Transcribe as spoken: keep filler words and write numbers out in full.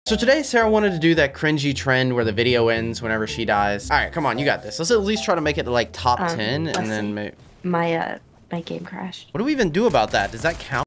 So today, Sarah wanted to do that cringy trend where the video ends whenever she dies. All right, come on, you got this. Let's at least try to make it to like top Um, ten, and then Wesley. maybe... My, uh, my game crashed. What do we even do about that? Does that count?